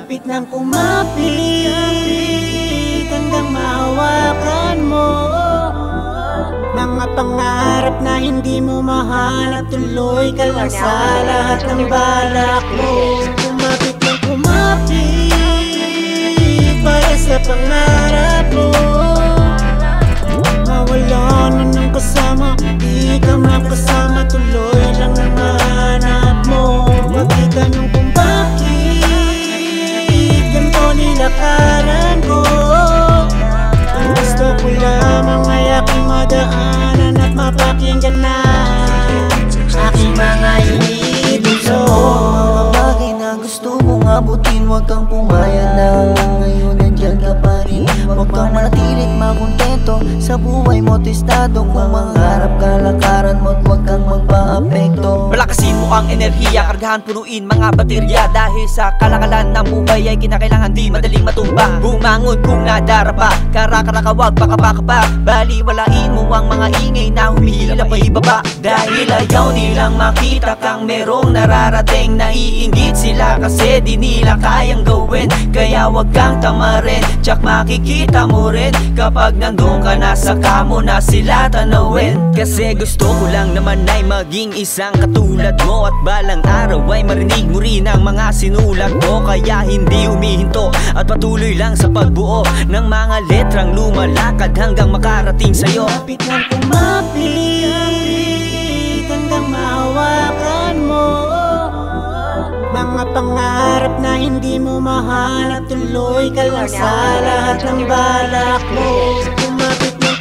Kumapit ng kumapit hanggang mahawakan mo mga pangarap na hindi mo mahanap. Tuloy ka lang sa lahat ng balak mo. Kumapit ng kumapit para sa pangarap mo. Mawala na ng kasama, di ka makasama. Tuloy lang ang hanap mo. Makita nyo kung bakit ganito nilakaran ko. Ang gusto ko lamang ay aking madaanan at mapakinggan na aking mga iniidolo. Mga bagay na gusto mong abutin, huwag kang pumayag na hanggang ngayon nandyan ka pa rin. Huwag kang manatiling makontento sa buhay mo, testado. Kung mangarap ka, lakaran mo at huwag kang magpa-apekto. Palakasin mo ang enerhiya, kargahan punuin mga baterya. Dahil sa kalakalan ng buhay ay kinakailangan di madaling matumba. Bumangon kung nadarapa, kara-kara wag pakapa-kapa. Baliwalain mo ang mga ingay na humihila pa ibaba. Dahil ayaw nilang makita kang merong nararating. Naiinggit sila kasi di nila kayang gawin. Kaya wag kang tamarin, tsak makikita mo rin kapag nandun ka na, saka mo na sila tanawin. Kasi gusto ko lang naman ay maging isang katulad mo, at balang araw ay marinig mo rin ang mga sinulat ko. Kaya hindi humihinto at patuloy lang sa pagbuo ng mga letrang lumalakad hanggang makarating sa'yo. Kumapit ng kumapit hanggang mahawakan mo mga pangarap na hindi mo mahanap. Tuloy ka lang sa lahat ng balak mo. Kumapit ng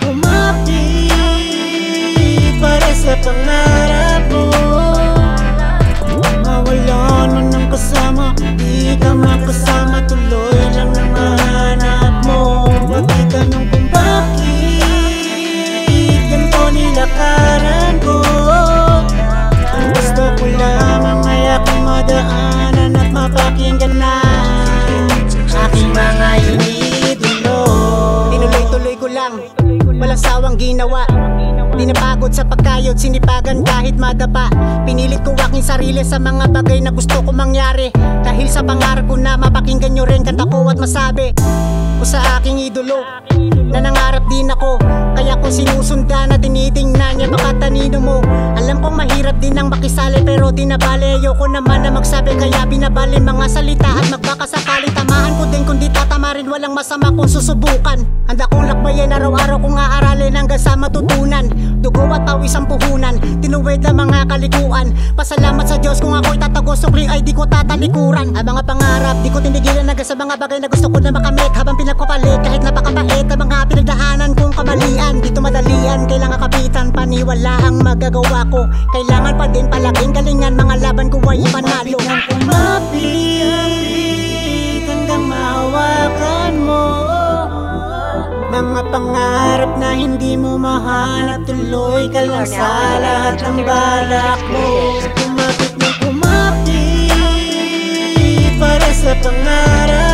kumapit para sa pangarap mo. Mawala na ng kasama, di ka makasama. Tuloy lang ang hanap mo. Makita nyo kung bakit ganito nilakaran ko. Ang gusto ko lamang ay aking madaanan at mapakinggan na aking mga iniidolo. Tinuloy-tuloy ko lang, walang sawang ginawa. Di napagod sa pagkayod, sinipagan kahit madapa. Pinilit ko aking sarili sa mga bagay na gusto ko mangyari. Dahil sa pangarap ko na mapakinggan nyo rin kanta ko at masabi o sa aking idolo na nangarap din ako. Kaya kung sinusundan na tinitingnan niya baka tanino mo. Alam kong mahirap din ang makisali pero di nabali. Ayoko naman na magsabi kaya binabali mga salita at magbakasakali. Tamahan ko din kung di tatama rin, walang masama kung susubukan. Handa kong lakbayin araw-araw kong aaralin hanggang sa matutunan. Dugo at pawis ang puhunan, tinuwid ang mga kalikuan. Pasalamat sa Diyos kung ako'y tatago, sukli ay di ko tatalikuran. Ang mga pangarap di ko tinigilan hanggang sa mga bagay na gusto ko na makamit. Habang pinagpapalit kahit napakabait ang mga pinagdaanan kong kamalian. Dito madalian, kailangan kapitan, paniwala ang magagawa ko. Kailangan pa din palaking galingan, mga laban ko ay ipanalo. Kumapit ng kumapit hanggang mahawakan mo mga pangarap na hindi mo mahanap. Tuloy ka lang sa lahat ng balak mo. Kumapit ng kumapit para sa pangarap